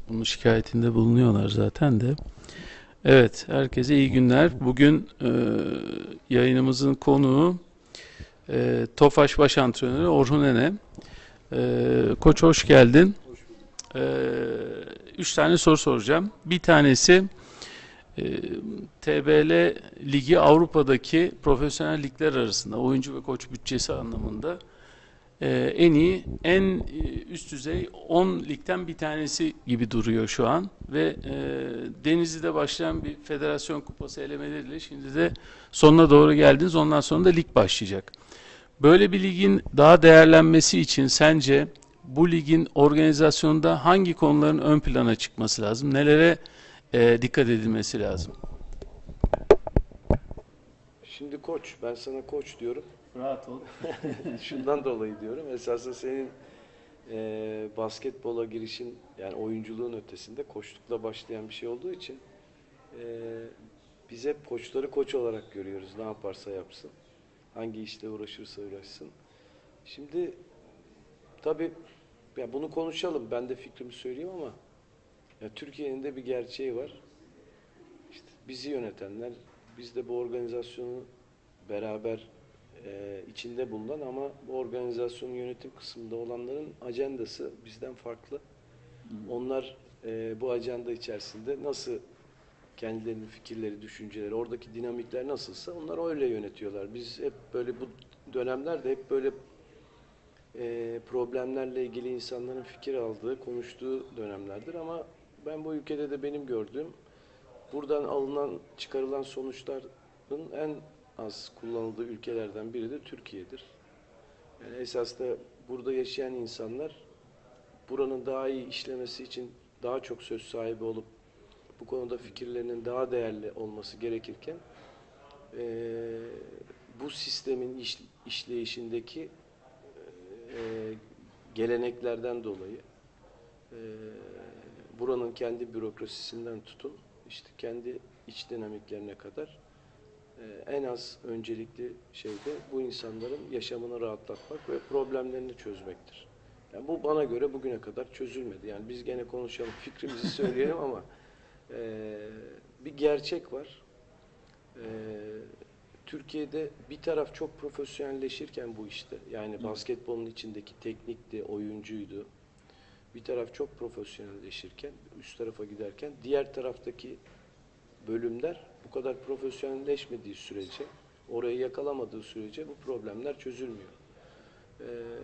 Bunun şikayetinde bulunuyorlar zaten de. Evet, herkese iyi günler. Bugün yayınımızın konuğu Tofaş baş antrenörü Orhun Ene. Koç hoş geldin. E, Üç tane soru soracağım. Bir tanesi TBL Ligi Avrupa'daki profesyonel ligler arasında oyuncu ve koç bütçesi anlamında en iyi, üst düzey 10 ligden bir tanesi gibi duruyor şu an ve Denizli'de başlayan bir federasyon kupası elemeleriyle şimdi de sonuna doğru geldiniz. Ondan sonra da lig başlayacak. Böyle bir ligin daha değerlenmesi için sence bu ligin organizasyonunda hangi konuların ön plana çıkması lazım? Nelere dikkat edilmesi lazım? Şimdi koç, ben sana koç diyorum. Rahat ol. Şundan dolayı diyorum. Esasında senin basketbola girişin, yani oyunculuğun ötesinde koçlukla başlayan bir şey olduğu için e, biz hep koçları koç olarak görüyoruz. Ne yaparsa yapsın. Hangi işle uğraşırsa uğraşsın. Şimdi tabii ya bunu konuşalım. Ben de fikrimi söyleyeyim ama ya Türkiye'nin de bir gerçeği var. İşte bizi yönetenler, biz de bu organizasyonu beraber içinde bulunan ama bu organizasyonun yönetim kısmında olanların ajandası bizden farklı. Onlar bu ajanda içerisinde nasıl kendilerinin fikirleri, düşünceleri, oradaki dinamikler nasılsa onlar öyle yönetiyorlar. Biz hep böyle bu dönemlerde hep böyle problemlerle ilgili insanların fikir aldığı, konuştuğu dönemlerdir ama ben bu ülkede de benim gördüğüm buradan alınan, çıkarılan sonuçların en az kullanıldığı ülkelerden biri de Türkiye'dir. Yani esas da burada yaşayan insanlar buranın daha iyi işlemesi için daha çok söz sahibi olup bu konuda fikirlerinin daha değerli olması gerekirken eee, bu sistemin işleyişindeki geleneklerden dolayı eee, buranın kendi bürokrasisinden tutun işte kendi iç dinamiklerine kadar en az öncelikli şey de bu insanların yaşamını rahatlatmak ve problemlerini çözmektir. Yani bu bana göre bugüne kadar çözülmedi. Yani biz gene konuşalım, fikrimizi söyleyelim ama e, bir gerçek var. E, Türkiye'de bir taraf çok profesyonelleşirken bu işte, yani basketbolun içindeki teknikti, oyuncuydu. Bir taraf çok profesyonelleşirken, üst tarafa giderken, diğer taraftaki bölümler bu kadar profesyonelleşmediği sürece, orayı yakalamadığı sürece bu problemler çözülmüyor. Ee,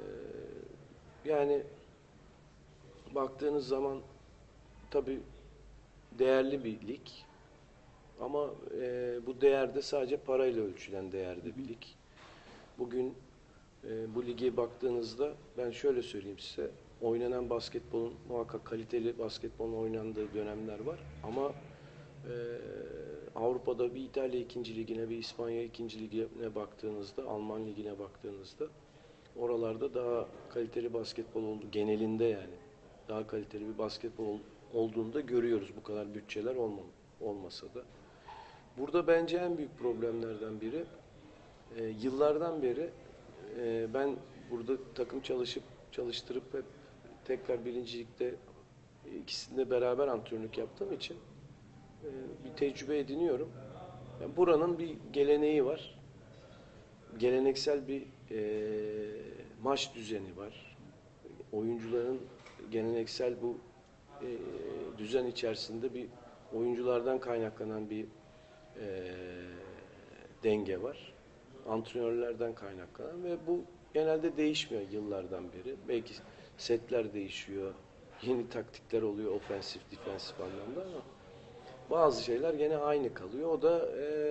Yani baktığınız zaman tabii değerli bir lig ama bu değerde sadece parayla ölçülen değerde bir lig. Bugün bu lige baktığınızda ben şöyle söyleyeyim size, oynanan basketbolun muhakkak kaliteli basketbolun oynandığı dönemler var ama e, Avrupa'da bir İtalya ikinci ligine, bir İspanya ikinci ligine baktığınızda, Alman ligine baktığınızda oralarda daha kaliteli basketbol oldu genelinde, yani daha kaliteli bir basketbol olduğunu da görüyoruz, bu kadar bütçeler olmasa da. Burada bence en büyük problemlerden biri yıllardan beri ben burada takım çalıştırıp hep tekrar birincilikte ikisinde beraber antrenörlük yaptığım için e, bir tecrübe ediniyorum. Yani buranın bir geleneği var. Geleneksel bir maç düzeni var. Oyuncuların geleneksel bu e, düzen içerisinde bir oyunculardan kaynaklanan bir e, denge var. Antrenörlerden kaynaklanan ve bu genelde değişmiyor yıllardan beri. Belki setler değişiyor, yeni taktikler oluyor ofensif, defensif anlamda ama bazı şeyler gene aynı kalıyor. O da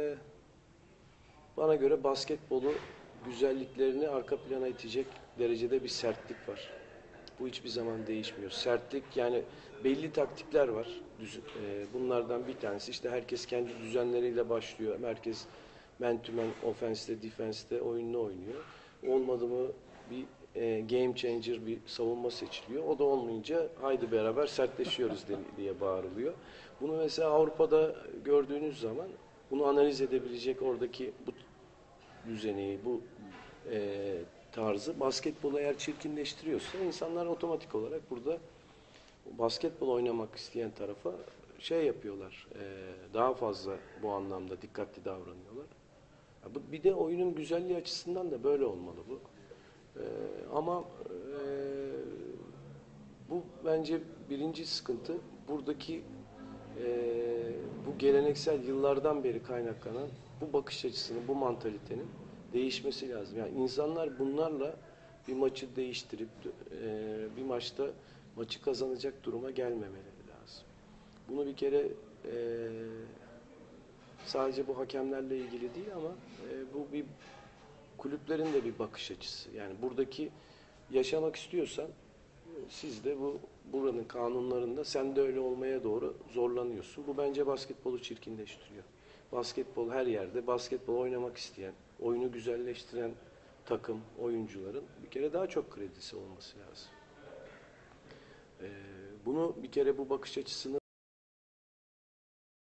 bana göre basketbolu güzelliklerini arka plana itecek derecede bir sertlik var. Bu hiçbir zaman değişmiyor. Sertlik, yani belli taktikler var. Bunlardan bir tanesi işte herkes kendi düzenleriyle başlıyor. Herkes man to man, offense'te, defense'te oyununu oynuyor. Olmadı mı bir game changer bir savunma seçiliyor. O da olmayınca haydi beraber sertleşiyoruz diye bağırılıyor. Bunu mesela Avrupa'da gördüğünüz zaman bunu analiz edebilecek oradaki bu düzeni, bu tarzı basketbolu eğer çirkinleştiriyorsa insanlar otomatik olarak burada basketbol oynamak isteyen tarafa şey yapıyorlar. Daha fazla bu anlamda dikkatli davranıyorlar. Bir de oyunun güzelliği açısından da böyle olmalı bu. Ama bu bence birinci sıkıntı. Buradaki bu geleneksel yıllardan beri kaynaklanan bu bakış açısının, bu mantalitenin değişmesi lazım. Yani insanlar bunlarla bir maçı değiştirip bir maçta maçı kazanacak duruma gelmemeleri lazım. Bunu bir kere sadece bu hakemlerle ilgili değil ama bu bir kulüplerin de bir bakış açısı. Yani buradaki yaşamak istiyorsan siz de buranın kanunlarında sen de öyle olmaya doğru zorlanıyorsun. Bu bence basketbolu çirkinleştiriyor. Basketbol her yerde, basketbol oynamak isteyen, oyunu güzelleştiren takım, oyuncuların bir kere daha çok kredisi olması lazım. Bunu bir kere bu bakış açısını